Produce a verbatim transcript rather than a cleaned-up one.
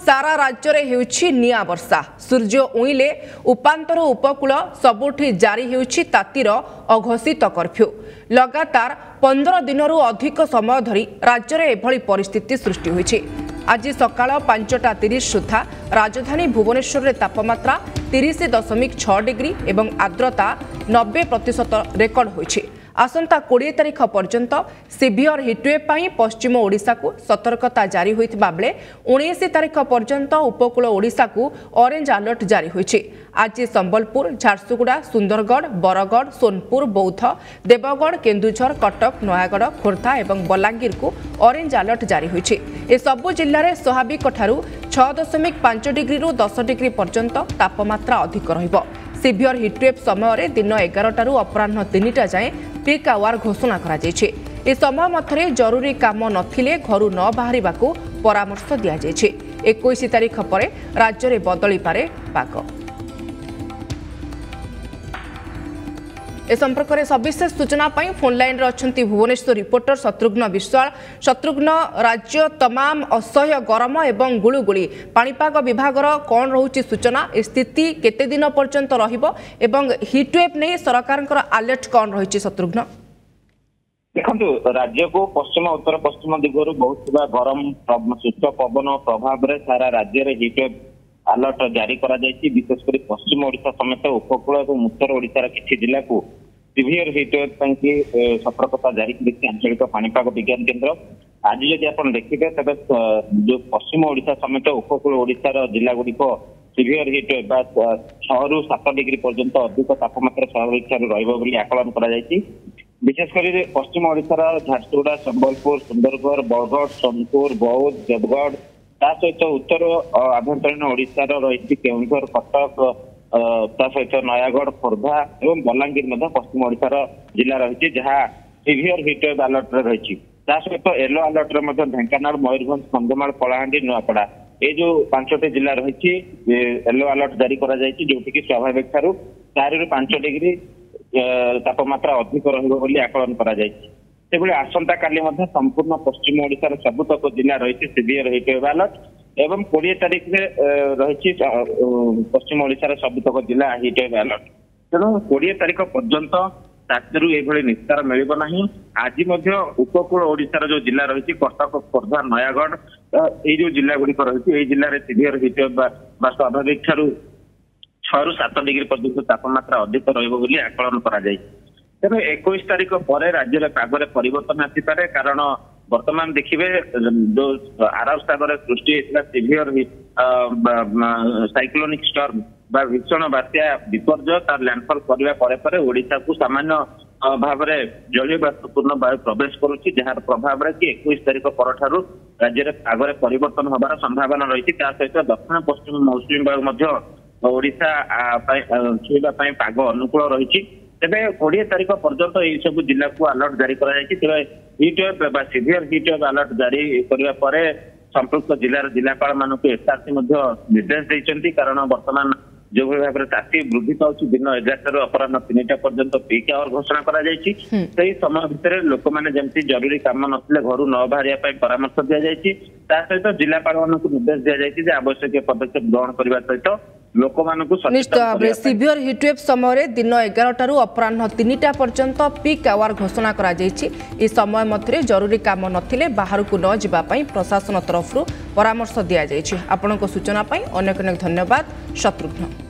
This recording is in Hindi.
सारा राज्य रे हेउछि निया वर्षा सूर्य उइले उपांतर उपकूल सबुठी जारी हेउछि तातीर अघोषित कर्फ्यू लगातार पंद्रह दिनरू अधिक समय धरी राज्य रे एभली परिस्थिति सृष्टि होइछि। आज सकाळ पांचटा तीस सुधा राजधानी भुवनेश्वर रे तापमात्रा तीस दशमिक छह डिग्री एवं आर्द्रता नब्बे प्रतिशत रेकर्ड होइछि। आसंता कोड़े तारीख पर्यंत सिवियर हिटवेव पाई पश्चिम ओडिशा को सतर्कता जारी होइथिबा बेले उन्नीस तारीख पर्यंत उपकूल ओडिशा को ऑरेंज अलर्ट जारी होइछि। आज संबलपुर, झारसुगुड़ा, सुंदरगढ़, बरगढ़, सोनपुर, बौद्ध, देवगढ़, केन्दुझर, कटक, नयागढ़, खोर्धा एवं बलांगीर को ऑरेंज अलर्ट जारी होइछि। ए सबु जिल्ला रे स्वाभाविक ठारू छह दशमिक पांच डिग्री रु दस डिग्री पर्यंत तापमात्रा अधिक रहिबो। सिवियर हिटवेव समय दिन एगारटू अपराह तीन टा जाए पीक आवर घोषणा करा जायछि। ए समय मध्य जरूरी काम नथिले घरू न बाहरिबाकू परामर्श दिया जायछि। इक्कीस तारीख पर राज्य में बदली पारे पाग। ए संपर्क में सविशेष सूचना पाई फोन लाइन रही भुवनेश्वर रिपोर्टर शत्रुघ्न विश्वाल। शत्रुघ्न, राज्य तमाम असह्य गरम एवं गुळुगुळी पाणीपाग विभाग कौन रोचे सूचना स्थिति केते दिन पर्यंत रहिबो एवं हिटवेव नहीं सरकार अलर्ट कौन रही? शत्रुघ्न देखो राज्य को पश्चिम उत्तर पश्चिम दिगरु बहुत गरम शुष्क पवन प्रभाव में सारा राज्य में हिटवेव अलर्ट जारी करा जायछि। विशेषकर पश्चिम ओडिशा समेत उपकूल और उत्तर ओडिशार किछि जिला को सिवियर हिटवेव पई सतर्कता जारी करिछि आंचलिक पाणीपाग विज्ञान केन्द्र। आज जदि आपण देखिबे तबे जो पश्चिम ओडिशा समेत उपकूल ओडिशार जिला गुड़िक सिवियर हिटवेव बा छह रु सात डिग्री पर्यंत अधिक तापमात्रा स्वाभाविक रहिबो बोली आकलन करा जायछि। विशेषकर पश्चिम ओडिशार झारसुगुड़ा, संबलपुर, सुंदरगढ़, बरगढ़, सोनपुर, बौद्ध, देवगढ़ ता सहित उत्तर आभ्यंतरीण ओडिशार रही केन्दुझर, कटक ता सहित नयागढ़, खोर्धा एवं बलांगीर पश्चिम ओडिशार जिला रही जहाँ सिवियर हिटवेव अलर्ट रही। सहित येलो अलर्ट ढेंकानाल, मयूरभंज, कंधमाल, कलाहांडी, नुआपड़ा ये जो पांचटी जिला रही येलो अलर्ट जारी करा जायछि, जोटि स्वाभाविक ठारू चार रु पांच डिग्री तापमात्रा अधिक रही आकलन करा जायछि। सेबले आसंता काली संपूर्ण पश्चिम ओडिशार सबुतक जिला रही सिवियर हिटवेव अलर्ट एवं कोड़े तारीख में रही पश्चिम ओडिशार सबुतक जिला हिटवेव अलर्ट। तेणु कोड़े तारीख पर्यंत राज्य ये निस्तार मिलिब नहीं। आज उपकूल ओडिशार जो जिला रही कटक, खोर्धा, नयागढ़ ये जो जिला गुड़िक रही जिले में सिवियर हिटवेव स्वाभाविक ठारू छह रु सात डिग्री पर्यंत तापमात्रा अधिक रही आकलन करा जायछि। तेणु इक्कीस तारीख पर राज्य में पागरे परिवर्तन आसीपे कारण बर्तमान देखिए जो आरब सागर सृष्टि होता सिवियर साइक्लोनिक स्टर्म बा भीषण बात्या विपर्य तार लैंडफॉल करने ओडिशा को सामान्य भाव में जलीय बाष्पूर्ण वायु प्रवेश करुच्ची जार प्रभाव में कि इक्कीस तारीख पर राज्य में पागरे परिवर्तन होबार संभावना रही। सहित दक्षिण पश्चिम मौसुमी वायु ओडिशा छुईवा पाग अनुकूल रही। तेरे कोड़े तारीख पर्यंत यही सब जिला को अलर्ट जारी करा जायछि। तेरे हिटवेव बा सिवियर हिटवेव अलर्ट जारी करबा परे संपृक्त जिलार जिलापाल मानक एसआरसी निर्देश देइछन्ति कारण वर्तमान जो भाव में ताती वृद्धि पाउछि दिन एगारटा अपराह तीन टा पर्यंत पीक आवर घोषणा करा जायछि। सेही समय भितर लोक माने जेमति जरूरी काम नथिले घरू न बाहरिया पई परामर्श दिया जायछि। ता सहित जिलापाल मानक निर्देश दिया जायछि जे आवश्यक पदक्षेप ग्रहण करबा सहित लोक मानक निश्चित सिवियर हिटवेव समय दिन एगारटू अपराह तीन टा पर्यंत पीक आवर घोषणा करा जायछि। ए समय मध्य जरूरी काम नथिले बाहर को न जिबा पई प्रशासन तरफ परामर्श दिया जायछि। आपनको सूचना पई अनेक अनेक धन्यवाद शत्रुघ्न।